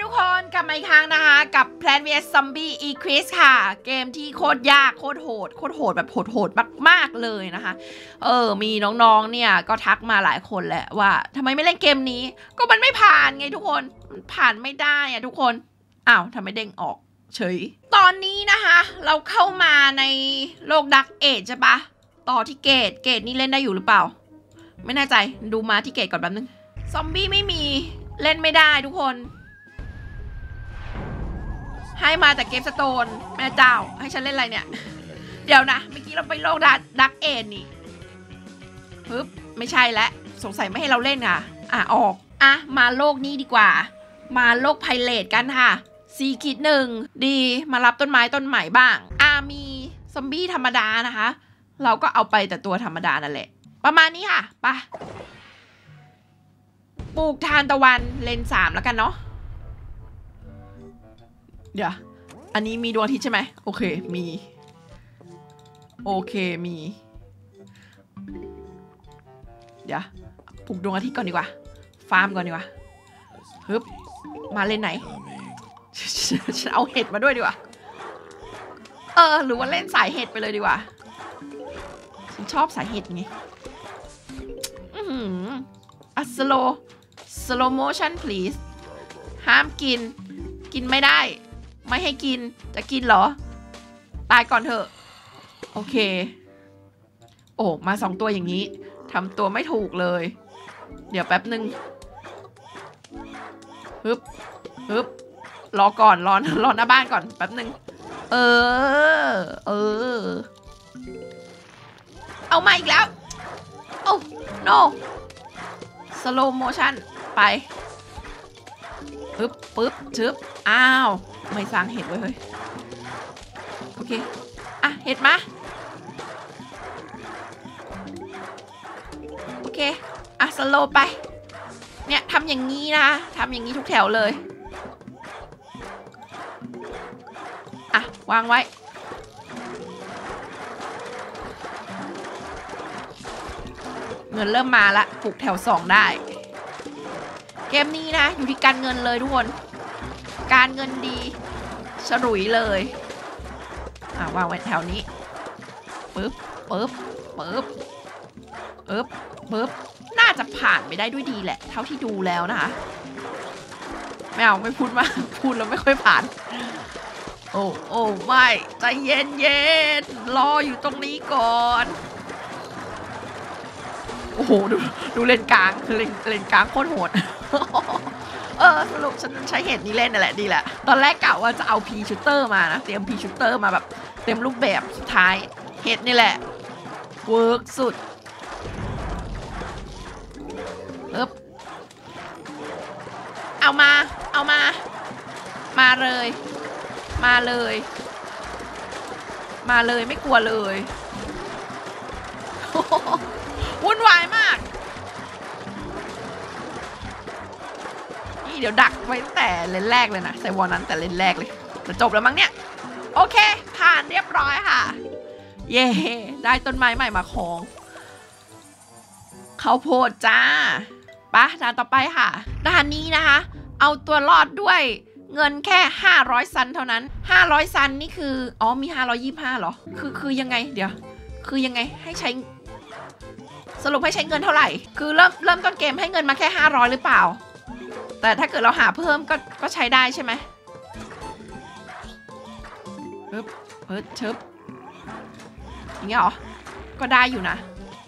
ทุกคนกลับมาอีกครั้งนะคะกับ Plants vs Zombie Eclipse ค่ะเกมที่โคตรยากโคตรโหดแบบโหดมากๆเลยนะคะมีน้องๆเนี่ยก็ทักมาหลายคนแหละว่าทำไมไม่เล่นเกมนี้ก็มันไม่ผ่านไงทุกคนมันผ่านไม่ได้อะทุกคนอ้าวทำไมเด้งออกเฉยตอนนี้นะคะเราเข้ามาในโลกดักเอจใช่ปะต่อที่เกตนี่เล่นได้อยู่หรือเปล่าไม่แน่ใจดูมาที่เกตก่อนแป๊บนึงซอมบี้ไม่มีเล่นไม่ได้ทุกคนให้มาแต่เกมสโตนแม่เจ้าให้ฉันเล่นอะไรเนี่ยเดี๋ยวนะเมื่อกี้เราไปโลกดักเอ็นนี่ปึ๊บไม่ใช่แล้วสงสัยไม่ให้เราเล่นอ่ะออกมาโลกนี้ดีกว่ามาโลกไพเรตกันค่ะ4-1ดีมารับต้นไม้ต้นใหม่บ้างมีซอมบี้ธรรมดานะคะเราก็เอาไปแต่ตัวธรรมดานั่นแหละประมาณนี้ค่ะไปปลูกทานตะวันเลน3แล้วกันเนาะเดี๋ยวอันนี้มีดวงอาทิตย์ใช่ไหมโอเคมีเดี๋ยวปลูกดวงอาทิตย์ก่อนดีกว่าฟาร์มก่อนดีกว่าฮึบมาเล่นไหนฉันเอาเห็ดมาด้วยดีกว่าหรือว่าเล่นสายเห็ดไปเลยดีกว่าฉันชอบสายเห็ดไงslow motion please ห้ามกินไม่ได้ไม่ให้กินจะกินเหรอตายก่อนเถอะโอเคโอ้มา2ตัวอย่างนี้ทำตัวไม่ถูกเลยเดี๋ยวแป๊บนึงฮึบรอก่อนรอหน้าบ้านก่อนแป๊บนึงเอามาอีกแล้วโอ้ no slow motion ไปปึ๊บชึบอ้าวไม่สร้างเห็ดไว้เฮ้ยโอเคเห็ดมาโอเคสโลว์ไปเนี่ยทำอย่างนี้นะทำอย่างนี้ทุกแถวเลยวางไว้เงินเริ่มมาละปลูกแถว2ได้เกมนี้นะอยู่ที่การเงินเลยทุกคนการเงินดีฉลุยเลยวางไว้แถวนี้ปึ๊บน่าจะผ่านไปได้ด้วยดีแหละเท่าที่ดูแล้วนะคะไม่พูดมากพูดแล้วไม่ค่อยผ่านโอ้ไม่ใจเย็นรออยู่ตรงนี้ก่อนโอ้โหดูเลนกลางเลนกลางโคตรโหดสรุปฉันใช้เห็ดนี้เล่นนั่นแหละดีแหละตอนแรกกะว่าจะเอาพีชูเตอร์มานะเตรียมพีชูเตอร์มาแบบเต็มรูปแบบสุดท้ายเห็ดนี่แหละเวิร์กสุดเอามาเลยไม่กลัวเลยวุ่นวายมากนี่เดี๋ยวดักไว้ตั้งแต่เลนแรกเลยนะใส่วอลนั้นแต่เลนแรกเลยจะจบแล้วมั้งเนี่ยโอเคผ่านเรียบร้อยค่ะเย่ได้ต้นไม้ใหม่มาของข้าวโพดจ้าปะด่านต่อไปค่ะด่านนี้นะคะเอาตัวรอดด้วยเงินแค่500ซันเท่านั้น500ซันนี่คือมี525เหรอคือยังไงเดี๋ยวคือยังไงให้ใช้สรุปให้ใช้เงินเท่าไหร่คือเริ่มต้นเกมให้เงินมาแค่500หรือเปล่าแต่ถ้าเกิดเราหาเพิ่มก็ใช้ได้ใช่ไหมเชิบอย่างเงี้ยเหรอก็ได้อยู่นะ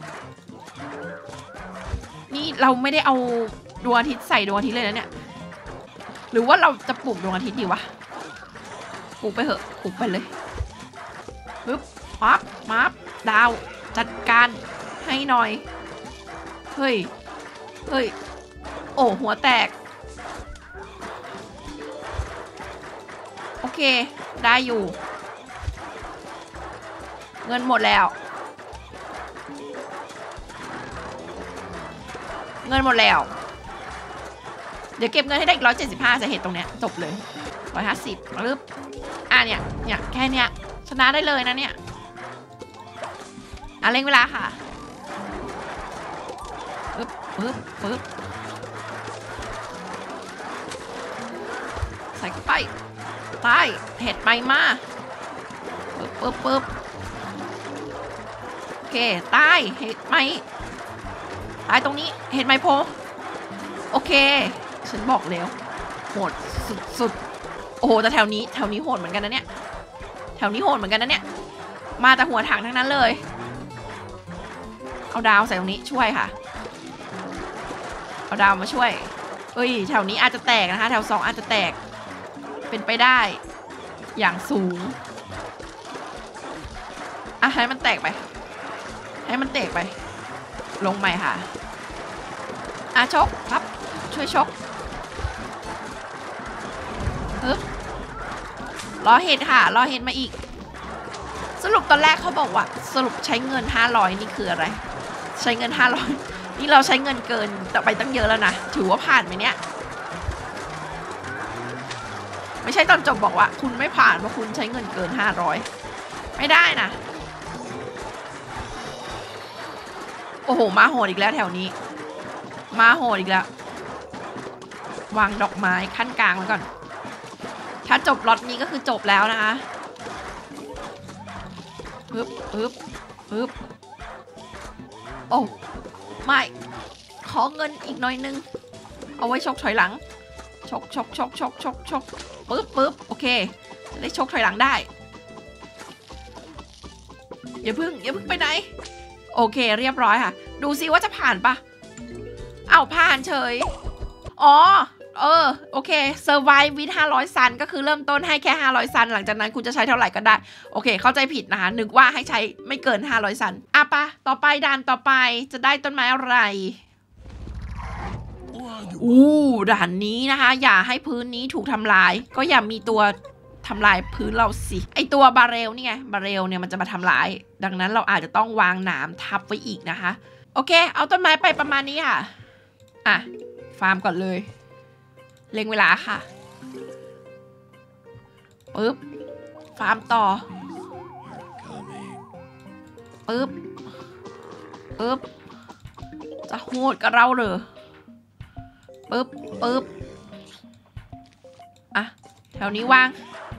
นี่เราไม่ได้เอาดวงอาทิตย์ใส่ดวงอาทิตย์เลยนะเนี่ยหรือว่าเราจะปลูกดวงอาทิตย์ดีวะปลูกไปเหอะปลูกไปเลยมับดาวจัดการให้หน่อยเฮ้ยโอ้หัวแตกโอเคได้อยู่เงินหมดแล้วเดี๋ยวเก็บเงินให้ได้อีก175จะเห็นตรงเนี้ยจบเลย150ปึ๊บเนี่ยแค่เนี้ยชนะได้เลยนะเนี่ยเร่งเวลาค่ะปึ๊บส่เข้าไปตายเห็ดไหมมาปึ๊บโอเคตายเห็ดไหมตายตรงนี้เห็ดไหมโพโอเคฉันบอกแล้วโหดสุดโอ้โหแต่แถวนี้โหดเหมือนกันนะเนี่ยแถวนี้โหดเหมือนกันนะเนี่ยมาแต่หัวถังทั้งนั้นเลยเอาดาวใส่ตรงนี้ช่วยค่ะเอาดาวมาช่วยเอ้ยแถวนี้อาจจะแตกนะคะแถว2อาจจะแตกเป็นไปได้อย่างสูงอ่ะให้มันแตกไปลงใหม่ค่ะอ่ะชกครับช่วยชกรอเห็ดค่ะรอเห็ดมาอีกสรุปตอนแรกเขาบอกว่าสรุปใช้เงิน500นี่คืออะไรใช้เงิน500นี่เราใช้เงินเกินแต่ไปตั้งเยอะแล้วนะถือว่าผ่านไหมเนี่ยไม่ใช่ตอนจบบอกว่าคุณไม่ผ่านเพราะคุณใช้เงินเกิน500ไม่ได้นะโอ้โหมาโหดอีกแล้วแถวนี้มาโหดอีกแล้ววางดอกไม้ขั้นกลางไว้ก่อนถ้าจบล็อตนี้ก็คือจบแล้วนะคะปึ๊บโอ้ไม่ขอเงินอีกหน่อยนึงเอาไว้ชกถอยหลังชกปึ๊บโอเคจะได้ชกถอยหลังได้อย่าเพิ่งไปไหนโอเคเรียบร้อยค่ะดูซิว่าจะผ่านปะเอาผ่านเฉยอ๋อโอเค survive with 500 ซันก็คือเริ่มต้นให้แค่500 ซันหลังจากนั้นคุณจะใช้เท่าไหร่ก็ได้โอเคเข้าใจผิดนะคะนึกว่าให้ใช้ไม่เกิน500 ซันอ่ะปะต่อไปด่านต่อไปจะได้ต้นไม้อะไรด่านนี้นะคะอย่าให้พื้นนี้ถูกทำลายก็อย่ามีตัวทำลายพื้นเราสิไอตัวบาเรลนี่ไงบาเรลเนี่ยมันจะมาทำลายดังนั้นเราอาจจะต้องวางหนามทับไว้อีกนะคะโอเคเอาต้นไม้ไปประมาณนี้ค่ะอ่ะฟาร์มก่อนเลยเล็งเวลาค่ะปึ๊บฟาร์มต่อปึ๊บจะโหดกับเราเลยปึ๊บอ่ะแถวนี้วาง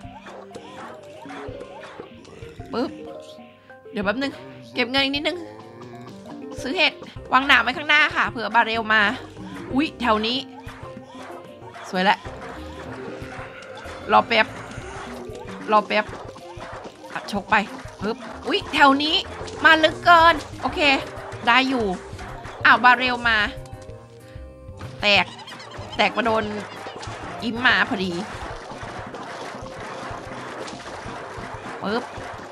ปึ๊บเดี๋ยวแป๊บนึงเก็บเงินอีกนิดนึงซื้อเห็ดวางหนามไว้ข้างหน้าค่ะเผื่อบาเรลมาอุ๊ยแถวนี้สวยแล้วรอแป๊บชกไปปึ๊บอุ๊ยแถวนี้มาลึกเกินโอเคได้อยู่อ้าวบาเรลมาแตกมาโดนอิ่มมาพอดีปึ๊บ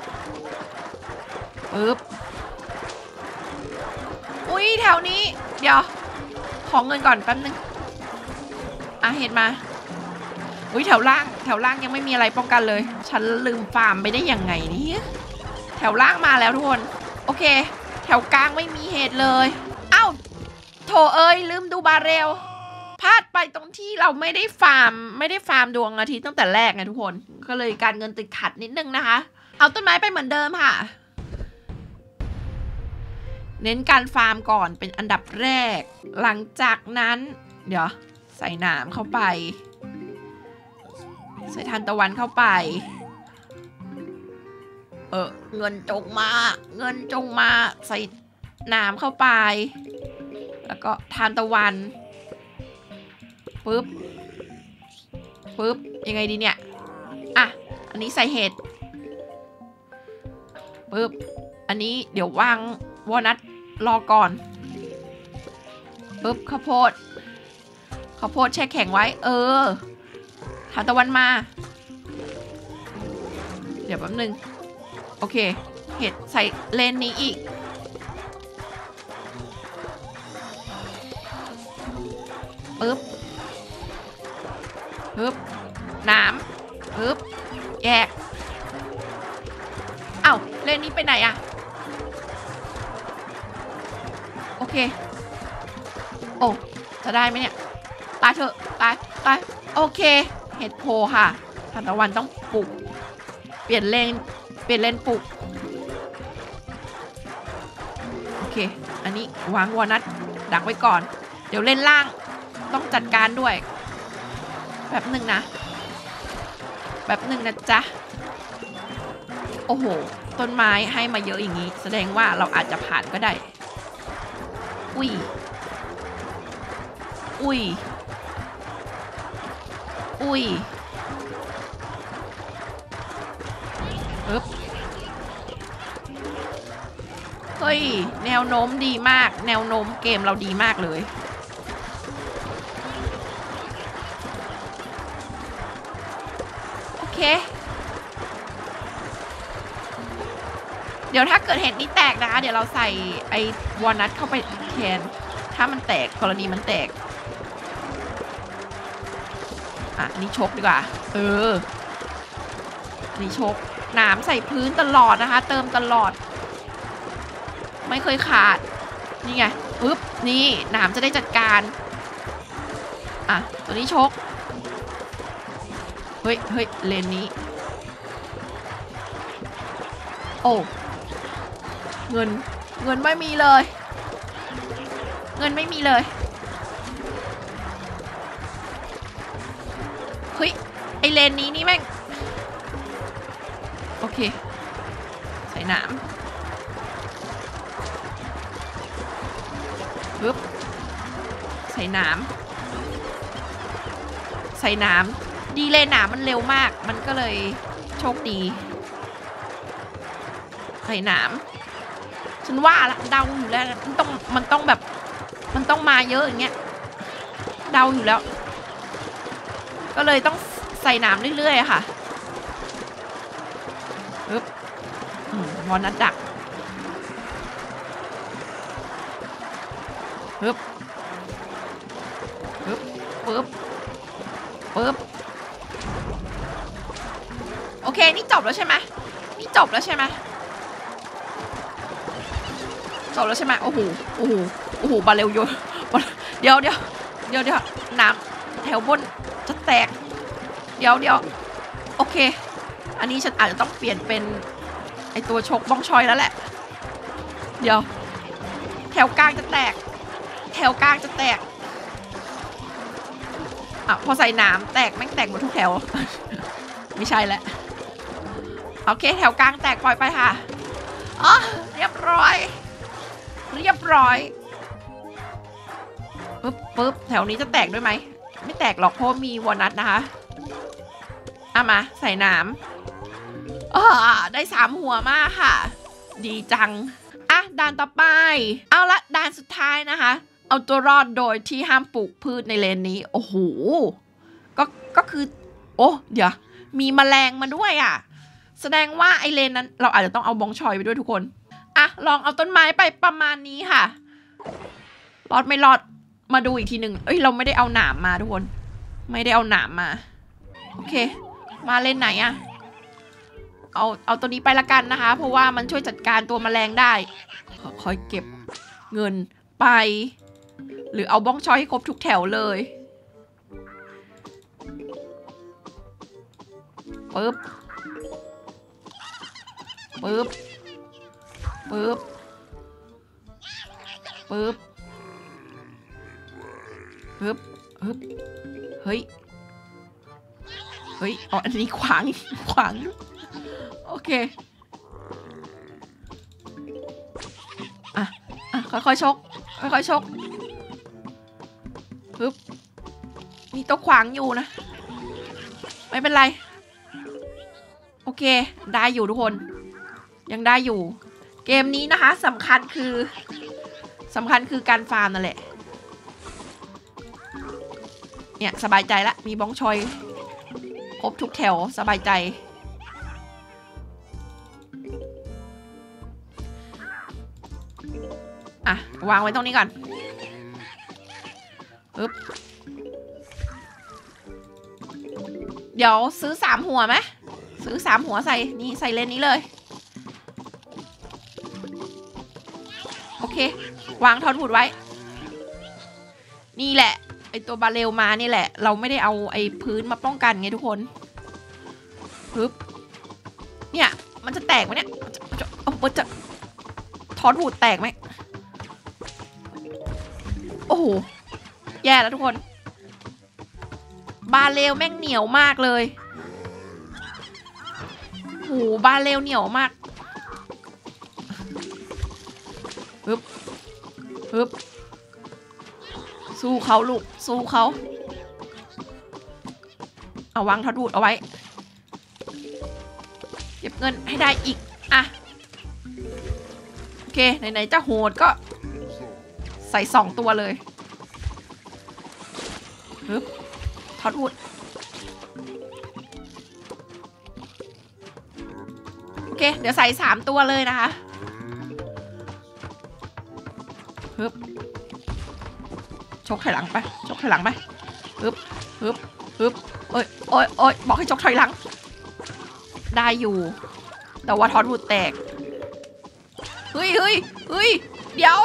อุ๊ยแถวนี้เดี๋ยวขอเงินก่อนแป๊บนึงอ่ะเห็นมาอุ๊ยแถวล่างยังไม่มีอะไรป้องกันเลยฉันลืมฟาร์มไปได้ยังไงนี่แถวล่างมาแล้วทุกคนโอเคแถวกลางไม่มีเหตุเลยเอ้าโถเอ้ยลืมดูบาเรลพลาดไปตรงที่เราไม่ได้ฟาร์มดวงอาทิตย์ตั้งแต่แรกไงทุกคนก็เลยการเงินติดขัดนิดนึงนะคะเอาต้นไม้ไปเหมือนเดิมค่ะเน้นการฟาร์มก่อนเป็นอันดับแรกหลังจากนั้นเดี๋ยวใส่หนามเข้าไปใส่ทานตะวันเข้าไปเงินจงมาใส่หนามเข้าไปแล้วก็ทานตะวันปึ๊บยังไงดีเนี่ยอ่ะอันนี้ใส่เห็ดปึ๊บอันนี้เดี๋ยววางวอลนัทรอก่อนปึ๊บข้าวโพดแช่แข็งไว้ทานตะวันมาเดี๋ยวแป๊บนึงโอเคเห็ดใส่เลนนี้อีกปึ๊บหนามปึ๊บแยกเอ้าเลนนี้ไปไหนอะโอเคโอ้จะได้ไหมเนี่ยตายเถอะตายโอเคเห็ดโพค่ะทานตะวันต้องปลูกเปลี่ยนเลนปลูกโอเคอันนี้วางวอลนัทดักไว้ก่อนเดี๋ยวเล่นล่างต้องจัดการด้วยแบบหนึ่งนะแบบหนึ่งนะจ๊ะโอ้โหต้นไม้ให้มาเยอะอย่างนี้แสดงว่าเราอาจจะผ่านก็ได้อุ้ยอุ้ยอุ้ยเฮ้ยแนวโน้มดีมากแนวโน้มเกมเราดีมากเลยโอเคเดี๋ยวถ้าเกิดเห็ดนี้แตกนะคะเดี๋ยวเราใส่ไอ้วอลนัทเข้าไปแทนถ้ามันแตกกรณีมันแตกอ่ะนี่ชกดีกว่านี่ชกหนามใส่พื้นตลอดนะคะเติมตลอดไม่เคยขาดนี่ไงปึ๊บนี่หนามจะได้จัดการอ่ะตัวนี้ชกเฮ้ยเลนนี้โอ้เงินไม่มีเลยเงินไม่มีเลยเฮ้ยไอเลนนี้นี่แม่งโอเคใส่หนามปึ๊บใส่หนามดีเลยหนามมันเร็วมากมันก็เลยโชคดีใส่หนามฉันว่าละเดาอยู่แล้วมันต้องแบบมันต้องมาเยอะอย่างเงี้ยเดาอยู่แล้วก็เลยต้องใส่หนามเรื่อยๆค่ะปึ๊บวอลนัทดักปึ๊บโอเคนี่จบแล้วใช่ไหมจบแล้วใช่ไหมโอ้โหบาเร็วโยนเดี๋ยวน้ำแถวบนจะแตกเดี๋ยวโอเคอันนี้ฉันอาจจะต้องเปลี่ยนเป็นไอตัวชกบ้องชอยแล้วแหละเดี๋ยวแถวกลางจะแตกอ่ะพอใส่น้ำแตกแม่งแตกหมดทุกแถวไม่ใช่แล้วโอเคแถวกลางแตกปล่อยไปค่ะอ๋อเรียบร้อยปึ๊บแถวนี้จะแตกด้วยไหมไม่แตกหรอกเพราะมีวอลนัทนะคะมาใส่น้ำได้3 หัวมากค่ะดีจังด่านต่อไปเอาละด่านสุดท้ายนะคะเอาตัวรอดโดยที่ห้ามปลูกพืชในเลนนี้โอ้โหก็คือโอ้เดี๋ยวมีแมลงมาด้วยแสดงว่าไอเลนนั้นเราอาจจะต้องเอาบองชอยไปด้วยทุกคนลองเอาต้นไม้ไปประมาณนี้ค่ะรอดไม่รอดมาดูอีกทีหนึ่งเราไม่ได้เอาหนามมาทุกคนไม่ได้เอาหนามมาโอเคมาเลนไหนเอาตัวนี้ไปละกันนะคะเพราะว่ามันช่วยจัดการตัวแมลงได้คอยเก็บเงินไปหรือเอาบ้องชอยให้ครบทุกแถวเลยปึ๊บเฮ้ยอ๋ออันนี้ขวางโอเคค่อยๆชกปึ๊บมีตัวขวางอยู่นะไม่เป็นไรโอเคได้อยู่ทุกคนยังได้อยู่เกมนี้นะคะสำคัญคือการฟาร์มนั่นแหละเนี่ยสบายใจละมีบ้องชอยครบทุกแถวสบายใจวางไว้ตรงนี้ก่อนปึ๊บเดี๋ยวซื้อ3 หัวไหมซื้อ3 หัวใส่นี่ใส่เลนนี้เลยโอเควางทอนหุดไว้นี่แหละไอตัวบาเรลมานี่แหละเราไม่ได้เอาไอพื้นมาป้องกันไงทุกคนปึ๊บเนี่ยมันจะแตกไหมเนี่ยจะทอนหุดแตกไหมโอ้โหแย่แล้วทุกคนบาเรลแม่งเหนียวมากเลยโหบาเร็วเหนียวมากฮึบฮึบสู้เขาลูกสู้เขาเอาวางทอดวูดเอาไว้เก็บเงินให้ได้อีกอ่ะโอเคไหนๆจะโหดก็ใส่2 ตัวเลยฮึบทอดวูดโอเคเดี๋ยวใส่3 ตัวเลยนะคะฮึบชกถอยหลังไปชกถอยหลังไปฮึบฮึบฮึบโอ้ยโอ้ยโอ้ยบอกให้ชกถอยหลังได้อยู่แต่ว่าทอดวูดแตกเฮ้ยเฮ้ยเฮ้ยเดี๋ยว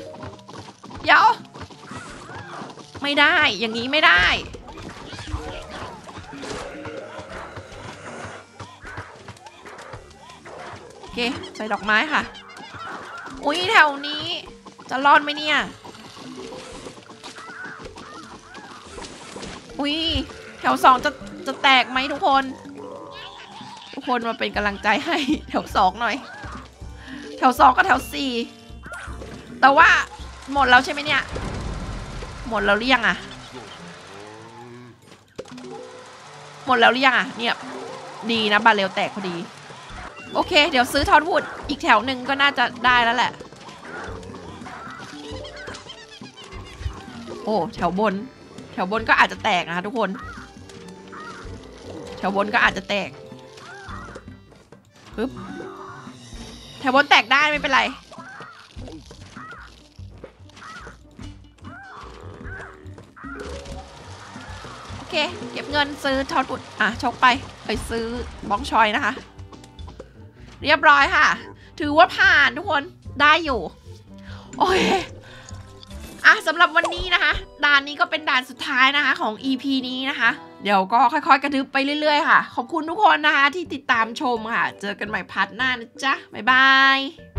ไม่ได้อย่างนี้ไม่ได้โอเคใส่ดอกไม้ค่ะอุ้ยแถวนี้จะรอดไหมเนี่ยอุ้ยแถว2จะแตกไหมทุกคนมาเป็นกำลังใจให้แถว2หน่อยแถว2กับแถว4แต่ว่าหมดแล้วใช่ไหมเนี่ยหมดแล้วหรือยังอะหมดแล้วหรือยังอะเนี่ยดีนะบาเรลแตกพอดีโอเคเดี๋ยวซื้อทอดวูดอีกแถวหนึ่งก็น่าจะได้แล้วแหละโอ้แถวบนก็อาจจะแตกนะคะทุกคนแถวบนก็อาจจะแตกปึ๊บแถวบนแตกได้ไม่เป็นไรโอเคเก็บเงินซื้อทอดวุดชกไปซื้อบ้องชอยนะคะเรียบร้อยค่ะถือว่าผ่านทุกคนได้อยู่โอ้ยสำหรับวันนี้นะคะด่านนี้ก็เป็นด่านสุดท้ายนะคะของ EP นี้นะคะเดี๋ยวก็ค่อยๆกระดึบไปเรื่อยๆค่ะขอบคุณทุกคนนะคะที่ติดตามชมค่ะเจอกันใหม่พาร์ทหน้านะจ๊ะบ๊ายบาย